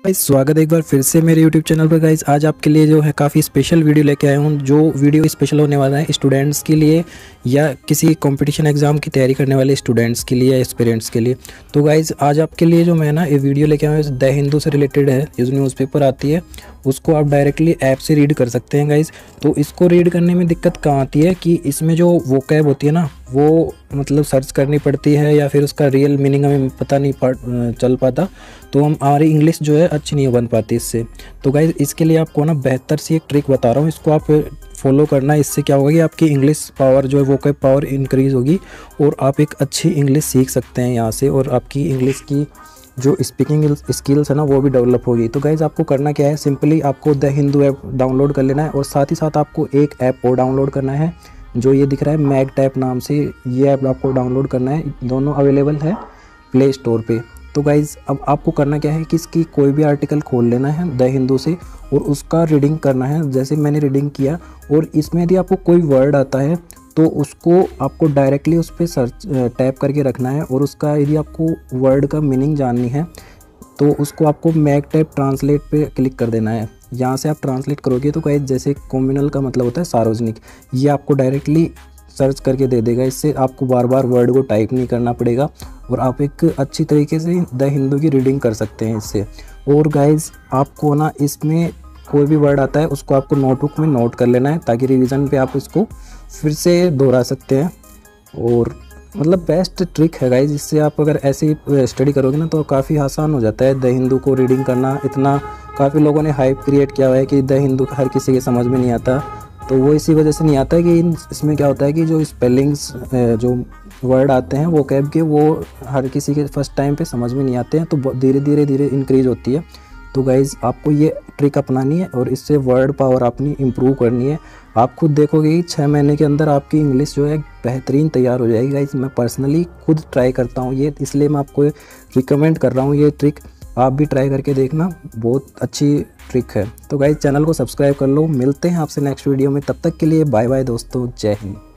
Guys स्वागत है एक बार फिर से मेरे YouTube चैनल पर। गाइस आज आपके लिए जो है काफ़ी स्पेशल वीडियो लेके आया हूँ। जो वीडियो स्पेशल होने वाला है स्टूडेंट्स के लिए या किसी कंपटीशन एग्जाम की तैयारी करने वाले स्टूडेंट्स के लिए या एस्पिरेंट्स के लिए। तो गाइस आज आपके लिए जो मैं ना ये वीडियो लेके आया हूँ द हिंदू से रिलेटेड है। जो न्यूज़पेपर आती है उसको आप डायरेक्टली ऐप से रीड कर सकते हैं गाइस। तो इसको रीड करने में दिक्कत कहाँ आती है कि इसमें जो वोकैब होती है ना वो मतलब सर्च करनी पड़ती है या फिर उसका रियल मीनिंग हमें पता नहीं चल पाता, तो हमारी इंग्लिश जो है अच्छी नहीं बन पाती इससे। तो गाइस इसके लिए आपको ना बेहतर सी एक ट्रिक बता रहा हूँ, इसको आप फॉलो करना। इससे क्या होगा कि आपकी इंग्लिश पावर जो है वोकैब पावर इंक्रीज़ होगी और आप एक अच्छी इंग्लिश सीख सकते हैं यहाँ से, और आपकी इंग्लिश की जो स्पीकिंग स्किल्स है ना वो भी डेवलप होगी। तो गाइज़ आपको करना क्या है, सिंपली आपको द हिंदू ऐप डाउनलोड कर लेना है और साथ ही साथ आपको एक ऐप और डाउनलोड करना है जो ये दिख रहा है मैग टैप नाम से। ये ऐप आपको डाउनलोड करना है, दोनों अवेलेबल है प्ले स्टोर पे। तो गाइज़ अब आपको करना क्या है कि इसकी कोई भी आर्टिकल खोल लेना है द हिंदू से और उसका रीडिंग करना है, जैसे मैंने रीडिंग किया। और इसमें यदि आपको कोई वर्ड आता है तो उसको आपको डायरेक्टली उस पर सर्च टैप करके रखना है, और उसका यदि आपको वर्ड का मीनिंग जाननी है तो उसको आपको मैग टैप ट्रांसलेट पे क्लिक कर देना है। यहाँ से आप ट्रांसलेट करोगे तो गाइस जैसे कम्युनल का मतलब होता है सार्वजनिक, ये आपको डायरेक्टली सर्च करके दे देगा। इससे आपको बार बार वर्ड को टाइप नहीं करना पड़ेगा और आप एक अच्छी तरीके से द हिंदू की रीडिंग कर सकते हैं इससे। और गाइस आपको ना इसमें कोई भी वर्ड आता है उसको आपको नोटबुक में नोट कर लेना है ताकि रिवीजन पे आप इसको फिर से दोहरा सकते हैं। और मतलब बेस्ट ट्रिक है गाइज, इससे आप अगर ऐसे ही स्टडी करोगे ना तो काफ़ी आसान हो जाता है द हिंदू को रीडिंग करना। इतना काफ़ी लोगों ने हाइप क्रिएट किया हुआ है कि द हिंदू हर किसी के समझ में नहीं आता, तो वो इसी वजह से नहीं आता है कि इसमें क्या होता है कि जो स्पेलिंग्स जो वर्ड आते हैं वो कैब के वो हर किसी के फर्स्ट टाइम पे समझ में नहीं आते हैं, तो धीरे धीरे इंक्रीज़ होती है। तो गाइज़ आपको ये ट्रिक अपनानी है और इससे वर्ड पावर अपनी इम्प्रूव करनी है। आप खुद देखोगे कि 6 महीने के अंदर आपकी इंग्लिश जो है बेहतरीन तैयार हो जाएगी। गाइज़ मैं पर्सनली खुद ट्राई करता हूँ ये, इसलिए मैं आपको रिकमेंड कर रहा हूँ ये ट्रिक। आप भी ट्राई करके देखना, बहुत अच्छी ट्रिक है। तो गाइज़ चैनल को सब्सक्राइब कर लो। मिलते हैं आपसे नेक्स्ट वीडियो में, तब तक के लिए बाय बाय दोस्तों, जय हिंद।